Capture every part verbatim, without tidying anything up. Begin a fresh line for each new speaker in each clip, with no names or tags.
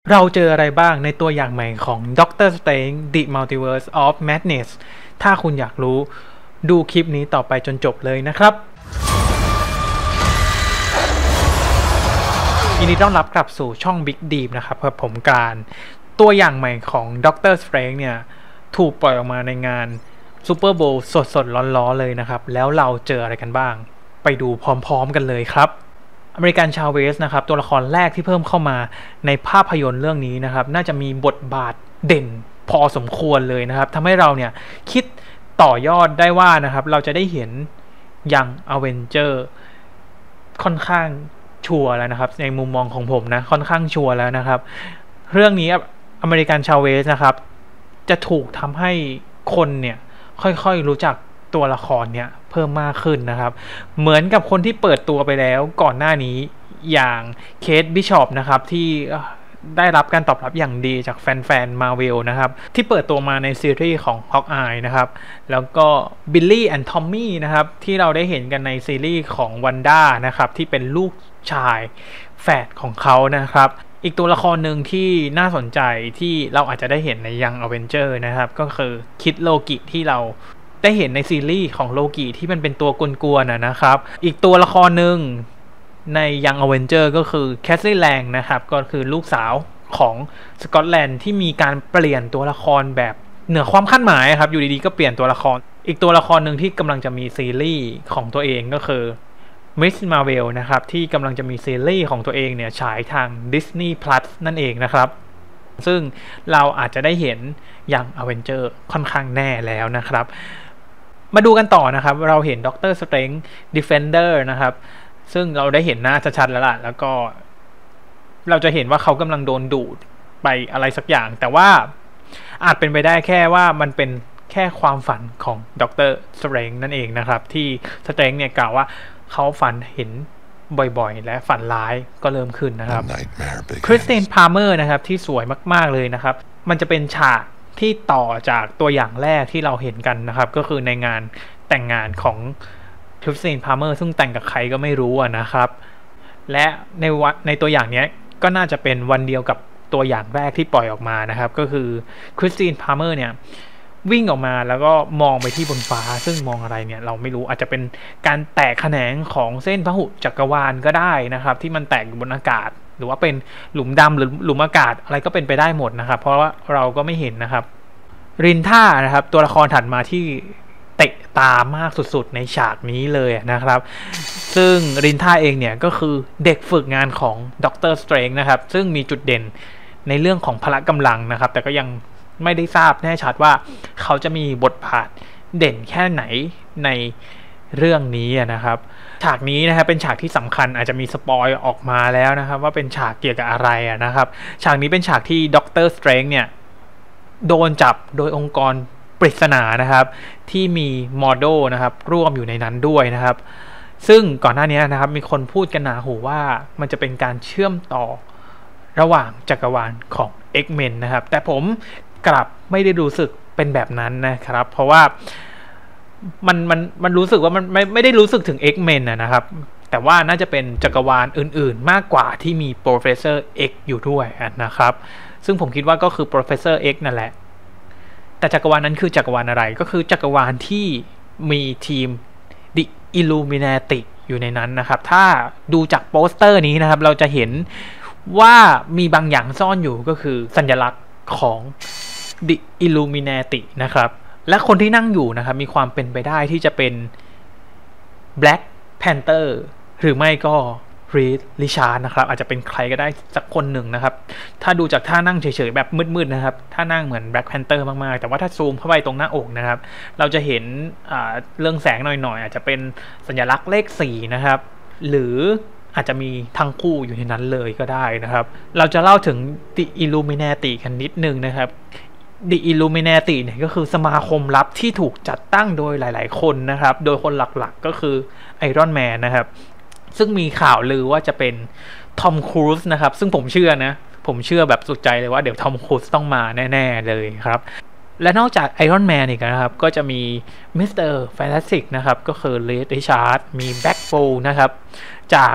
เราเจออะไรบ้างในตัวอย่างใหม่ของ Doctor Strange The Multiverse of Madness ถ้าคุณอยากรู้ดูคลิปนี้ต่อไปจนจบเลยนะครับยินดีต้อนรับกลับสู่ช่อง Big Deep นะครับกับผมการตัวอย่างใหม่ของ Doctor Strange เนี่ยถูกปล่อยออกมาในงาน Super Bowl สดๆร้อนๆเลยนะครับแล้วเราเจออะไรกันบ้างไปดูพร้อมๆกันเลยครับอเมริกันชาเวสนะครับตัวละครแรกที่เพิ่มเข้ามาในภาพยนตร์เรื่องนี้นะครับน่าจะมีบทบาทเด่นพอสมควรเลยนะครับทำให้เราเนี่ยคิดต่อยอดได้ว่านะครับเราจะได้เห็นยังอเวนเจอร์ค่อนข้างชัวร์แล้วนะครับในมุมมองของผมนะค่อนข้างชัวร์แล้วนะครับเรื่องนี้อเมริกันชาเวสนะครับจะถูกทำให้คนเนี่ยค่อยๆรู้จักตัวละครเนี่ยเพิ่มมากขึ้นนะครับเหมือนกับคนที่เปิดตัวไปแล้วก่อนหน้านี้อย่างเคทบิชอปนะครับที่ได้รับการตอบรับอย่างดีจากแฟนๆ Marvel นะครับที่เปิดตัวมาในซีรีส์ของ Hawkeye นะครับแล้วก็บิลลี่แอนด์ทอมมี่นะครับที่เราได้เห็นกันในซีรีส์ของวันด้านะครับที่เป็นลูกชายแฝดของเขานะครับอีกตัวละครหนึ่งที่น่าสนใจที่เราอาจจะได้เห็นในยังอเวนเจอร์นะครับก็คือคิดโลกิที่เราได้เห็นในซีรีส์ของโลกิที่มันเป็นตัวกวนๆนะครับอีกตัวละครหนึ่งในยังอเวนเจอร์ก็คือแคสซี่แลงนะครับก็คือลูกสาวของสกอตแลนด์ที่มีการเปลี่ยนตัวละครแบบเหนือความคาดหมายครับอยู่ดีๆก็เปลี่ยนตัวละครอีกตัวละครหนึ่งที่กำลังจะมีซีรีส์ของตัวเองก็คือมิสมาเวลนะครับที่กำลังจะมีซีรีส์ของตัวเองเนี่ยฉายทาง Disney Plus นั่นเองนะครับซึ่งเราอาจจะได้เห็นยังอเวนเจอร์ค่อนข้างแน่แล้วนะครับมาดูกันต่อนะครับเราเห็น Doctor Strange Defender นะครับซึ่งเราได้เห็นหน้าชัดๆแล้วล่ะแล้วก็เราจะเห็นว่าเขากำลังโดนดูดไปอะไรสักอย่างแต่ว่าอาจเป็นไปได้แค่ว่ามันเป็นแค่ความฝันของ Doctor Strange นั่นเองนะครับที่ Strange เนี่ยกล่าวว่าเขาฝันเห็นบ่อยๆและฝันร้ายก็เริ่มขึ้นนะครับคริสติน พาร์เมอร์นะครับที่สวยมากๆเลยนะครับมันจะเป็นฉากที่ต่อจากตัวอย่างแรกที่เราเห็นกันนะครับก็คือในงานแต่งงานของคริสติน พาร์เมอร์ซึ่งแต่งกับใครก็ไม่รู้นะครับและในวันในตัวอย่างนี้ก็น่าจะเป็นวันเดียวกับตัวอย่างแรกที่ปล่อยออกมานะครับก็คือคริสติน พาร์เมอร์เนี่ยวิ่งออกมาแล้วก็มองไปที่บนฟ้าซึ่งมองอะไรเนี่ยเราไม่รู้อาจจะเป็นการแตกแขนงของเส้นพหุจักรวาลก็ได้นะครับที่มันแตกอยู่บนอากาศหรือว่าเป็นหลุมดำหรือหลุมอากาศอะไรก็เป็นไปได้หมดนะครับเพราะว่าเราก็ไม่เห็นนะครับรินท่านะครับตัวละครถัดมาที่เตะตามากสุดๆในฉากนี้เลยนะครับซึ่งรินท่าเองเนี่ยก็คือเด็กฝึกงานของด็อกเตอร์สเตรนจ์นะครับซึ่งมีจุดเด่นในเรื่องของพละกำลังนะครับแต่ก็ยังไม่ได้ทราบแน่ชัดว่าเขาจะมีบทบาทเด่นแค่ไหนในเรื่องนี้นะครับฉากนี้นะครับเป็นฉากที่สำคัญอาจจะมีสปอยออกมาแล้วนะครับว่าเป็นฉากเกี่ยวกับอะไรนะครับฉากนี้เป็นฉากที่ด็อกเตอร์สเตรนจ์เนี่ยโดนจับโดยองค์กรปริศนานะครับที่มีมอร์โดนะครับร่วมอยู่ในนั้นด้วยนะครับซึ่งก่อนหน้านี้นะครับมีคนพูดกันหนาหูว่ามันจะเป็นการเชื่อมต่อระหว่างจักรวาลของ X-Men นะครับแต่ผมกลับไม่ได้รู้สึกเป็นแบบนั้นนะครับเพราะว่ามันมันมันรู้สึกว่ามันไม่ไม่ได้รู้สึกถึง X-Men นะครับแต่ว่าน่าจะเป็นจักรวาลอื่นๆมากกว่าที่มี Professor X อยู่ด้วยนะครับซึ่งผมคิดว่าก็คือ Professor X นั่นแหละแต่จักรวาลนั้นคือจักรวาลอะไรก็คือจักรวาลที่มีทีม The Illuminati อยู่ในนั้นนะครับถ้าดูจากโปสเตอร์นี้นะครับเราจะเห็นว่ามีบางอย่างซ่อนอยู่ก็คือสัญลักษณ์ของ The Illuminati นะครับและคนที่นั่งอยู่นะครับมีความเป็นไปได้ที่จะเป็น Black Panther หรือไม่ก็Reed Richards นะครับอาจจะเป็นใครก็ได้สักคนหนึ่งนะครับถ้าดูจากท่านั่งเฉยๆแบบมืดๆนะครับท่านั่งเหมือน Black Panther มากๆแต่ว่าถ้าซูมเข้าไปตรงหน้าอกนะครับเราจะเห็นเรื่องแสงหน่อยๆอาจจะเป็นสัญลักษณ์เลขสี่นะครับหรืออาจจะมีทั้งคู่อยู่ในนั้นเลยก็ได้นะครับเราจะเล่าถึง The Illuminati กันนิดนึงนะครับ The Illuminati เนี่ยก็คือสมาคมลับที่ถูกจัดตั้งโดยหลายๆคนนะครับโดยคนหลักๆก็คือ Iron Man นะครับซึ่งมีข่าวลือว่าจะเป็นทอมครูซนะครับซึ่งผมเชื่อนะผมเชื่อแบบสุดใจเลยว่าเดี๋ยวทอมครูซต้องมาแน่ๆเลยครับและนอกจาก Iron Man อีกนะครับก็จะมีมิสเตอร์แฟนตาสติกนะครับก็คือ Reed Richards มีแบ็คโฟลนะครับจาก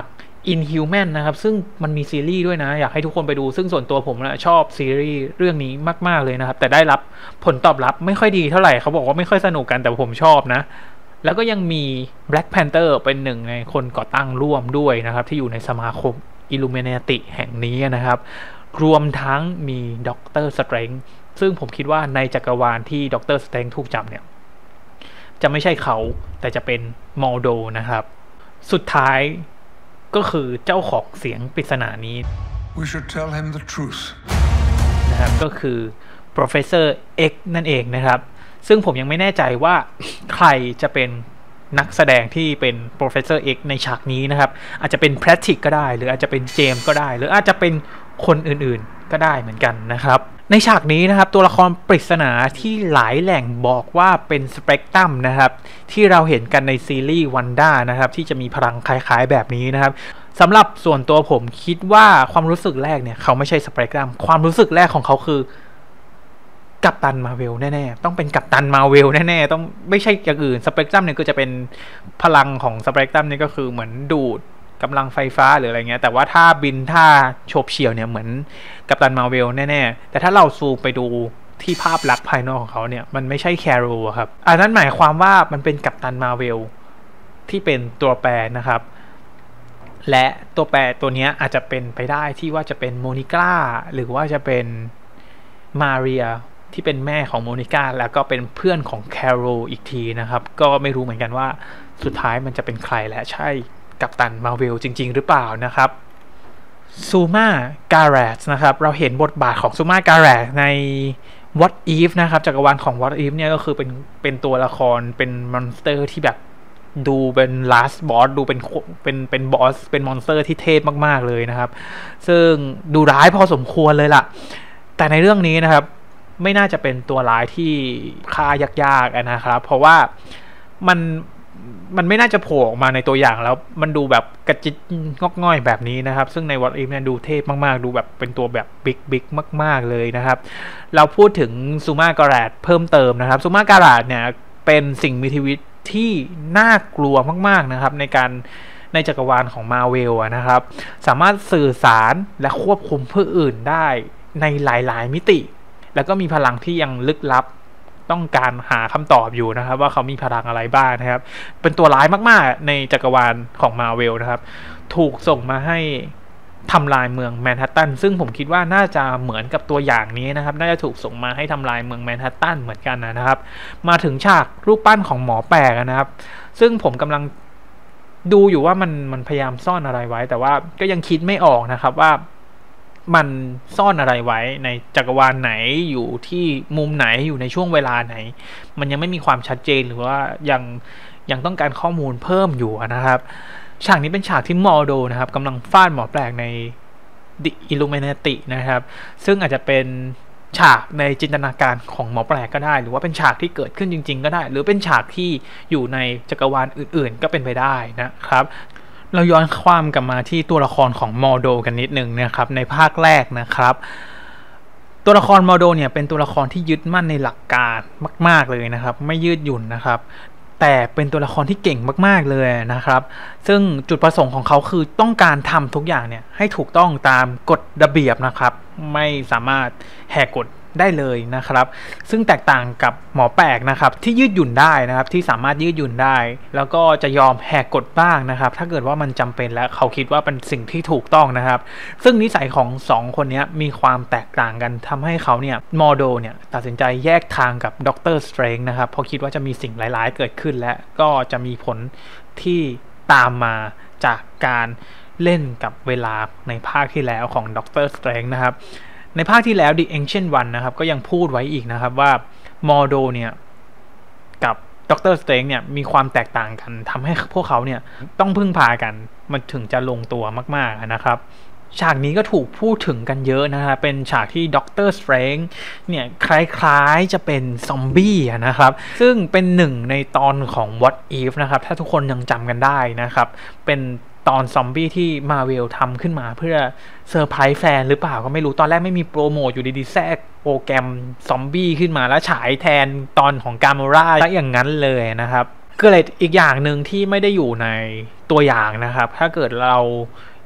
Inhuman นะครับซึ่งมันมีซีรีส์ด้วยนะอยากให้ทุกคนไปดูซึ่งส่วนตัวผมนะชอบซีรีส์เรื่องนี้มากๆเลยนะครับแต่ได้รับผลตอบรับไม่ค่อยดีเท่าไหร่เขาบอกว่าไม่ค่อยสนุกกันแต่ผมชอบนะแล้วก็ยังมี Black Panther เป็นหนึ่งในคนก่อตั้งร่วมด้วยนะครับที่อยู่ในสมาคม Illuminati แห่งนี้นะครับรวมทั้งมีด็อกเตอร์สเตรนจ์ซึ่งผมคิดว่าในจักรวาลที่ด็อกเตอร์สเตรนจ์ถูกจับเนี่ยจะไม่ใช่เขาแต่จะเป็นมอลโดนะครับสุดท้ายก็คือเจ้าของเสียงปริศนานี้
We should tell him the truth
นะครับก็คือ Professor X นั่นเองนะครับซึ่งผมยังไม่แน่ใจว่าใครจะเป็นนักแสดงที่เป็น Professor X ในฉากนี้นะครับอาจจะเป็น Patrick ก็ได้หรืออาจจะเป็นเจมส์ก็ได้หรืออาจจะเป็นคนอื่นๆก็ได้เหมือนกันนะครับในฉากนี้นะครับตัวละครปริศนาที่หลายแหล่งบอกว่าเป็นสเปกตรัมนะครับที่เราเห็นกันในซีรีส์วันด้านะครับที่จะมีพลังคล้ายๆแบบนี้นะครับสำหรับส่วนตัวผมคิดว่าความรู้สึกแรกเนี่ยเขาไม่ใช่สเปกตรัมความรู้สึกแรกของเขาคือกัปตันมาเวลแน่ๆต้องเป็นกัปตันมาเวลแน่ๆต้องไม่ใช่อย่างอื่นสเปกตรัมเนี่ยก็จะเป็นพลังของสเปกตรัมนี่ก็คือเหมือนดูดกำลังไฟฟ้าหรืออะไรเงี้ยแต่ว่าถ้าบินถ้าโฉบเฉี่ยวเนี่ยเหมือนกัปตันมาเวลแน่ๆแต่ถ้าเราซูมไปดูที่ภาพลักษณ์ภายนอกของเขาเนี่ยมันไม่ใช่แคโรครับอันนั้นหมายความว่ามันเป็นกัปตันมาเวลที่เป็นตัวแปรนะครับและตัวแปรตัวนี้อาจจะเป็นไปได้ที่ว่าจะเป็นโมนิก้าหรือว่าจะเป็นมาเรียที่เป็นแม่ของโมนิก้าแล้วก็เป็นเพื่อนของแคโรอีกทีนะครับก็ไม่รู้เหมือนกันว่าสุดท้ายมันจะเป็นใครและใช่กัปตันมาเวลจริงๆหรือเปล่านะครับซูมาการ์ดนะครับเราเห็นบทบาทของซูมาการ์ดใน What If นะครับจักรวาลของ What If เนี่ยก็คือเป็นเป็นตัวละครเป็นมอนสเตอร์ที่แบบดูเป็น last boss ดูเป็นเป็นเป็นบอสเป็นมอนสเตอร์ที่เทพมากๆเลยนะครับซึ่งดูร้ายพอสมควรเลยล่ะแต่ในเรื่องนี้นะครับไม่น่าจะเป็นตัวร้ายที่ฆ่ายากๆนะครับเพราะว่ามันมันไม่น่าจะโผล่ออกมาในตัวอย่างแล้วมันดูแบบกระจิตงอกง่อยแบบนี้นะครับซึ่งใน What If เนี่ยดูเทพมากๆดูแบบเป็นตัวแบบบิ๊กบิ๊กมากๆเลยนะครับเราพูดถึงซูมาการ์ดเพิ่มเติมนะครับซูมาการ์ดเนี่ยเป็นสิ่งมีชีวิตที่น่ากลัวมากๆนะครับในการในจักรวาลของมาเวลนะครับสามารถสื่อสารและควบคุมผู้อื่นได้ในหลายๆมิติแล้วก็มีพลังที่ยังลึกลับต้องการหาคำตอบอยู่นะครับว่าเขามีพลังอะไรบ้างนะครับเป็นตัวร้ายมากๆในจักรวาลของมาเวลนะครับถูกส่งมาให้ทำลายเมืองแมนฮัตตันซึ่งผมคิดว่าน่าจะเหมือนกับตัวอย่างนี้นะครับน่าจะถูกส่งมาให้ทำลายเมืองแมนฮัตตันเหมือนกันนะครับมาถึงฉากรูปปั้นของหมอแปลกนะครับซึ่งผมกำลังดูอยู่ว่ามันมันพยายามซ่อนอะไรไว้แต่ว่าก็ยังคิดไม่ออกนะครับว่ามันซ่อนอะไรไว้ในจักรวาลไหนอยู่ที่มุมไหนอยู่ในช่วงเวลาไหนมันยังไม่มีความชัดเจนหรือว่ายังยังต้องการข้อมูลเพิ่มอยู่นะครับฉากนี้เป็นฉากที่มอร์โดนะครับกำลังฟาดหมอแปลกใน The Illuminati นะครับซึ่งอาจจะเป็นฉากในจินตนาการของหมอแปลกก็ได้หรือว่าเป็นฉากที่เกิดขึ้นจริงๆก็ได้หรือเป็นฉากที่อยู่ในจักรวาลอื่นๆก็เป็นไปได้นะครับเราย้อนความกลับมาที่ตัวละครของมอร์โดกันนิดนึงนะครับในภาคแรกนะครับตัวละครมอร์โดเนี่ยเป็นตัวละครที่ยึดมั่นในหลักการมากๆเลยนะครับไม่ยืดหยุ่นนะครับแต่เป็นตัวละครที่เก่งมากๆเลยนะครับซึ่งจุดประสงค์ของเขาคือต้องการทำทุกอย่างเนี่ยให้ถูกต้องตามกฎระเบียบนะครับไม่สามารถแหกกฎได้เลยนะครับซึ่งแตกต่างกับหมอแปลกนะครับที่ยืดหยุ่นได้นะครับที่สามารถยืดหยุ่นได้แล้วก็จะยอมแหกกฎบ้างนะครับถ้าเกิดว่ามันจำเป็นและเขาคิดว่าเป็นสิ่งที่ถูกต้องนะครับซึ่งนิสัยของสองคนนี้มีความแตกต่างกันทำให้เขาเนี่ยมอร์โดเนี่ยตัดสินใจแยกทางกับด็อกเตอร์สเตรนจ์นะครับเพราะคิดว่าจะมีสิ่งร้ายๆเกิดขึ้นและก็จะมีผลที่ตามมาจากการเล่นกับเวลาในภาคที่แล้วของด็อกเตอร์สเตรนจ์นะครับในภาคที่แล้ว The Ancient One นะครับก็ยังพูดไว้อีกนะครับว่ามอร์โดเนี่ยกับด็อกเตอร์สเตรนจ์เนี่ยมีความแตกต่างกันทำให้พวกเขาเนี่ยต้องพึ่งพากันมันถึงจะลงตัวมากๆนะครับฉากนี้ก็ถูกพูดถึงกันเยอะนะครับเป็นฉากที่ด็อกเตอร์สเตรนจ์เนี่ยคล้ายๆจะเป็นซอมบี้นะครับซึ่งเป็นหนึ่งในตอนของ What If นะครับถ้าทุกคนยังจำกันได้นะครับเป็นตอนซอมบี้ที่มาเวลทำขึ้นมาเพื่อเซอร์ไพรส์แฟนหรือเปล่าก็ไม่รู้ตอนแรกไม่มีโปรโมทอยู่ดีๆแทรกโปรแกรมซอมบี้ขึ้นมาแล้วฉายแทนตอนของกาโมราซะอย่างนั้นเลยนะครับก็เลยอีกอย่างหนึ่งที่ไม่ได้อยู่ในตัวอย่างนะครับถ้าเกิดเรา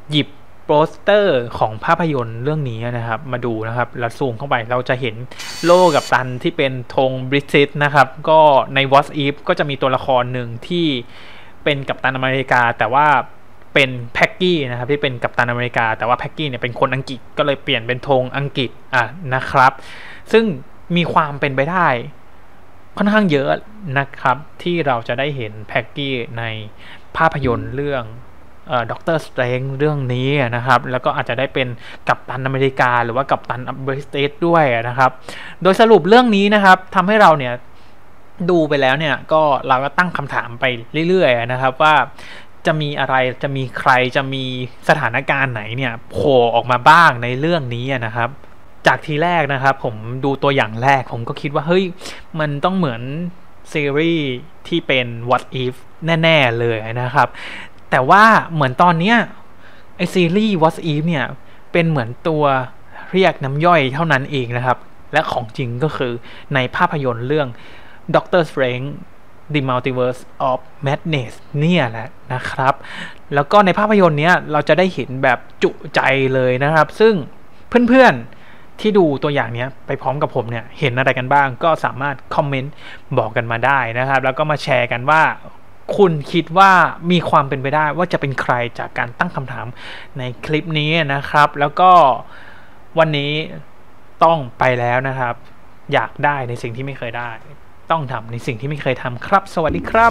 หยิบโปสเตอร์ของภาพยนตร์เรื่องนี้นะครับมาดูนะครับแล้วซูมเข้าไปเราจะเห็นโล่กัปตันที่เป็นธงบริติชนะครับก็ใน What If ก็จะมีตัวละครหนึ่งที่เป็นกัปตันอเมริกาแต่ว่าเป็นแพ็กกี้นะครับที่เป็นกัปตันอเมริกาแต่ว่าแพ็กกี้เนี่ยเป็นคนอังกฤษก็เลยเปลี่ยนเป็นธงอังกฤษอ่ะนะครับซึ่งมีความเป็นไปได้ค่อนข้างเยอะนะครับที่เราจะได้เห็นแพ็กกี้ในภาพยนตร์เรื่องด็อกเตอร์สเตรนจ์เรื่องนี้นะครับแล้วก็อาจจะได้เป็นกัปตันอเมริกาหรือว่ากัปตันบริติชด้วยนะครับโดยสรุปเรื่องนี้นะครับทำให้เราเนี่ยดูไปแล้วเนี่ยก็เราก็ตั้งคำถามไปเรื่อยๆนะครับว่าจะมีอะไรจะมีใครจะมีสถานการณ์ไหนเนี่ยโผล่ออกมาบ้างในเรื่องนี้นะครับจากทีแรกนะครับผมดูตัวอย่างแรกผมก็คิดว่าเฮ้ยมันต้องเหมือนซีรีส์ที่เป็น What If แน่ๆเลยนะครับแต่ว่าเหมือนตอนเนี้ยไอซีรีส์ What If เนี่ยเป็นเหมือนตัวเรียกน้ำย่อยเท่านั้นเองนะครับและของจริงก็คือในภาพยนตร์เรื่อง Doctor Strange The Multiverse of Madness เนี่ยแหละนะครับแล้วก็ในภาพยนตร์เนี้ยเราจะได้เห็นแบบจุใจเลยนะครับซึ่งเพื่อนๆที่ดูตัวอย่างเนี้ยไปพร้อมกับผมเนี่ยเห็นอะไรกันบ้างก็สามารถคอมเมนต์บอกกันมาได้นะครับแล้วก็มาแชร์กันว่าคุณคิดว่ามีความเป็นไปได้ว่าจะเป็นใครจากการตั้งคำถามในคลิปนี้นะครับแล้วก็วันนี้ต้องไปแล้วนะครับอยากได้ในสิ่งที่ไม่เคยได้ต้องทำในสิ่งที่ไม่เคยทำครับสวัสดีครับ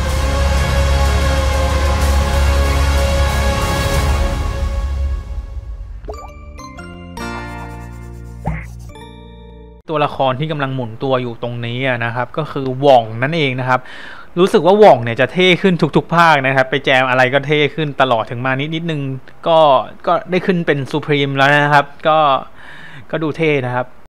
ตัวละครที่กำลังหมุนตัวอยู่ตรงนี้นะครับก็คือว่องนั่นเองนะครับรู้สึกว่าว่องเนี่ยจะเท่ขึ้นทุกๆภาคนะครับไปแจมอะไรก็เท่ขึ้นตลอดถึงมานิดนิดนึงก็ก็ได้ขึ้นเป็นซูพรีมแล้วนะครับก็ก็ดูเท่นะครับ